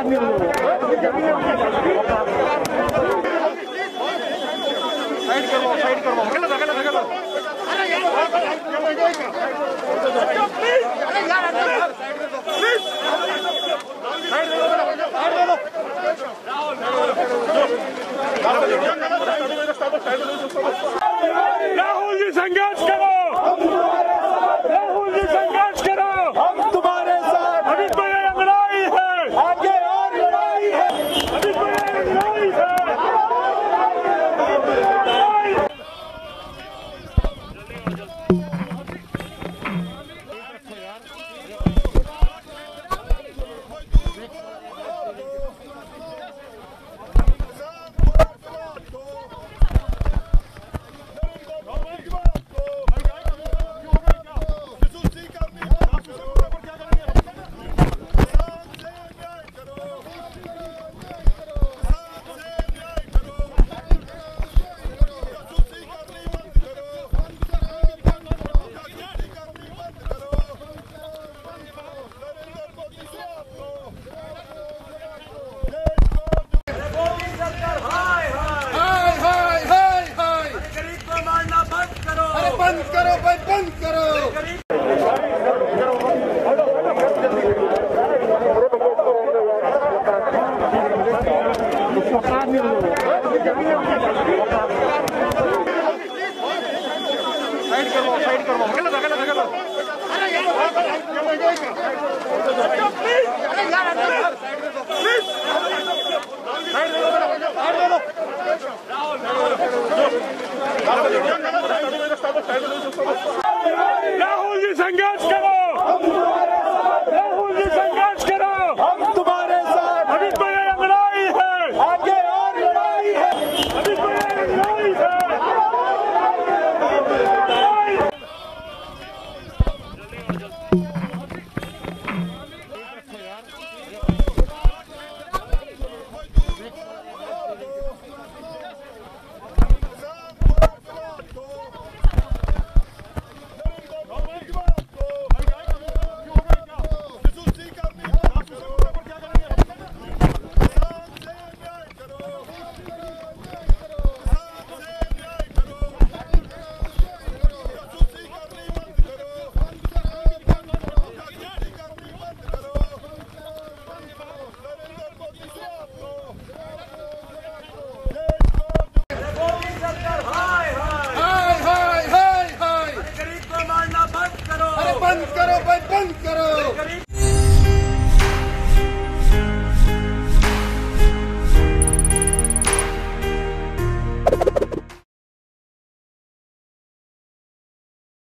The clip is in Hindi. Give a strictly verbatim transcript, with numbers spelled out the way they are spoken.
साइड करवाओ, साइड करवाओ, गलत है, गलत है, गलत। अरे यार, प्लीज, अरे यार, प्लीज, साइड दे दो, साइड दे दो। राहुल जी संघर्ष करो, राहुल जी संघर्ष करो, हम तुम्हारे साथ। अभी तो ये लड़ाई है, आगे और लड़ाई है, अभी तो ये लड़ाई है। बंद करो भाई, बंद करो। साइड करवाओ, साइड करवाओ, गलत है, गलत है, गलत। अरे यार, प्लीज, अरे यार, प्लीज, साइड दे दो, साइड दे दो। राहुल जी संघर्ष करो, राहुल जी संघर्ष करो, हम तुम्हारे साथ। अभी तो ये लड़ाई है, आगे और लड़ाई है, अभी तो ये लड़ाई है। बंद करो भाई, बंद करो।